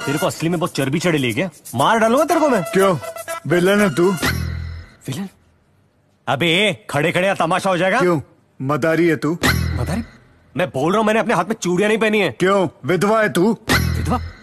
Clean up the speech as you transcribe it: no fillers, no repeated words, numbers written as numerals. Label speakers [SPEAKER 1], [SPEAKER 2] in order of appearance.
[SPEAKER 1] तेरे को असली में बहुत चर्बी चढ़ी ली क्या? मार डालूंगा तेरे को मैं।
[SPEAKER 2] क्यों, विलन है तू?
[SPEAKER 1] विलन? अबे खड़े खड़े तमाशा हो जाएगा।
[SPEAKER 2] क्यों, मदारी है तू?
[SPEAKER 1] मदारी? मैं बोल रहा हूँ मैंने अपने हाथ में चूड़ियां नहीं पहनी है।
[SPEAKER 2] क्यों, विधवा है तू?
[SPEAKER 1] विधवा?